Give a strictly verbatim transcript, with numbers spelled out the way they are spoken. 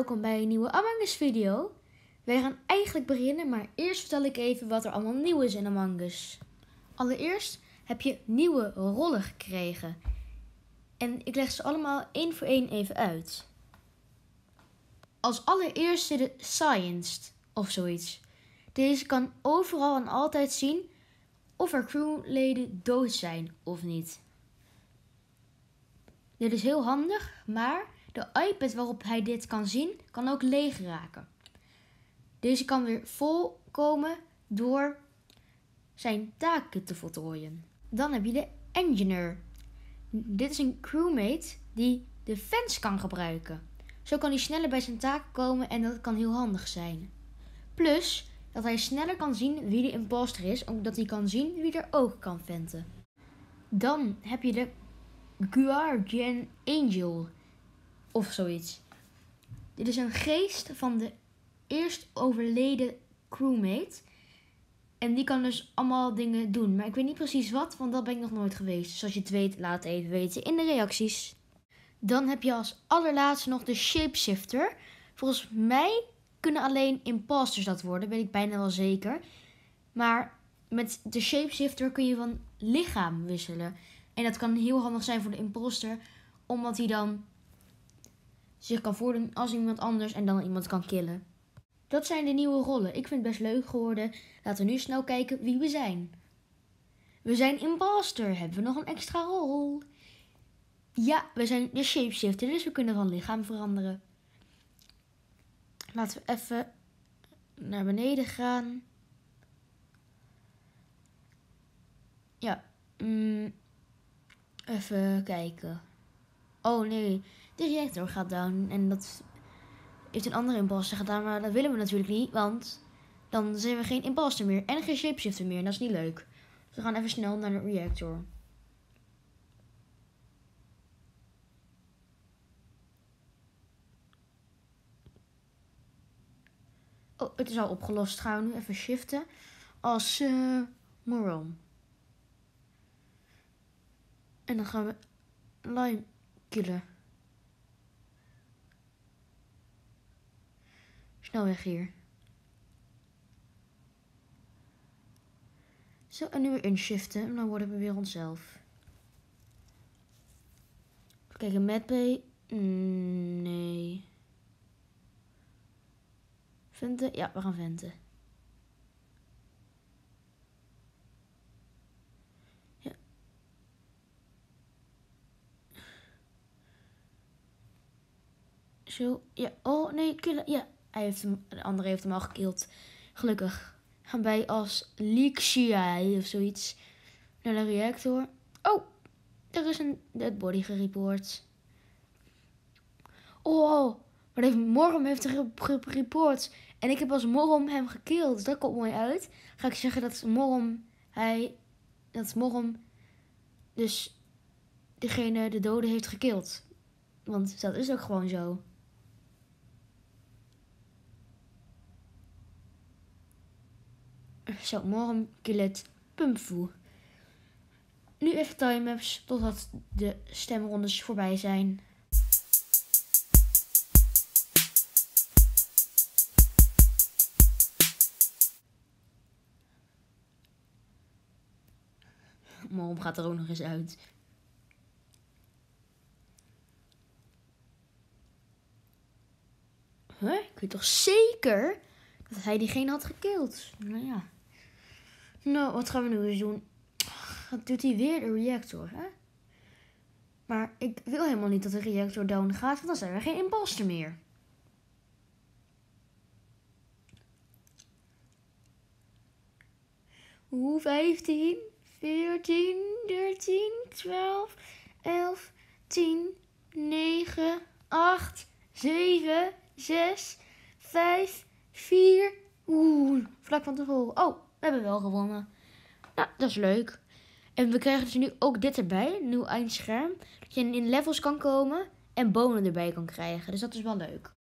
welkom bij een nieuwe Among Us video. Wij gaan eigenlijk beginnen, maar eerst vertel ik even wat er allemaal nieuw is in Among Us. Allereerst heb je nieuwe rollen gekregen. En ik leg ze allemaal één voor één even uit. Als allereerste de Scienced of zoiets. Deze kan overal en altijd zien of er crewleden dood zijn of niet. Dit is heel handig, maar de iPad waarop hij dit kan zien, kan ook leeg raken. Deze kan weer vol komen door zijn taken te voltooien. Dan heb je de Engineer. Dit is een crewmate die de fence kan gebruiken. Zo kan hij sneller bij zijn taken komen en dat kan heel handig zijn. Plus dat hij sneller kan zien wie de imposter is, omdat hij kan zien wie er ook kan venten. Dan heb je de Guardian Angel of zoiets. Dit is een geest van de eerst overleden crewmate. En die kan dus allemaal dingen doen. Maar ik weet niet precies wat, want dat ben ik nog nooit geweest. Dus als je het weet, laat het even weten in de reacties. Dan heb je als allerlaatste nog de Shapeshifter. Volgens mij kunnen alleen imposters dat worden, weet ik bijna wel zeker. Maar met de Shapeshifter kun je van lichaam wisselen. En dat kan heel handig zijn voor de imposter, omdat hij dan zich kan voordoen als iemand anders en dan iemand kan killen. Dat zijn de nieuwe rollen. Ik vind het best leuk geworden. Laten we nu snel kijken wie we zijn. We zijn imposter. Hebben we nog een extra rol? Ja, we zijn de Shapeshifter, dus we kunnen van lichaam veranderen. Laten we even naar beneden gaan. Ja, mm, even kijken. Oh nee, de reactor gaat down en dat heeft een andere imposter gedaan, maar dat willen we natuurlijk niet, want dan zijn we geen imposter meer en geen shapeshifter meer en dat is niet leuk. Dus we gaan even snel naar de reactor. Oh, het is al opgelost. Gaan we nu even shiften als uh, Moron. En dan gaan we Lime killen. Snel weg hier. Zo, en nu weer inshiften. En dan worden we weer onszelf. Even kijken, Madbay. Mm, nee. Venten? Ja, we gaan venten. Ja. Zo, ja. Oh, nee, killen. Ja, hij heeft hem, de andere heeft hem al gekild. Gelukkig. Gaan wij als Lixia of zoiets naar de reactor. Oh, er is een dead body gereport. Oh, maar heeft, Morom heeft gereport. En ik heb als Morom hem gekild. Dus dat komt mooi uit. Ga ik zeggen dat Morom, hij, dat Morom dus degene, de dode heeft gekild. Want dat is ook gewoon zo. Zo, Morom killet Pumpfu. Nu even timemaps totdat de stemrondes voorbij zijn. Morom gaat er ook nog eens uit. Huh? Ik weet toch zeker dat hij diegene had gekild? Nou ja. Nou, wat gaan we nu eens doen? Dat doet hij weer de reactor, hè? Maar ik wil helemaal niet dat de reactor down gaat, want dan zijn we geen imposter meer. Oeh, vijftien, veertien, dertien, twaalf, elf, tien, negen, acht, zeven, zes, vijf, vier. Oeh, vlak van tevoren. Oh, we hebben wel gewonnen. Nou, dat is leuk. En we krijgen dus nu ook dit erbij, een nieuw eindscherm. Dat je in levels kan komen en bonen erbij kan krijgen. Dus dat is wel leuk.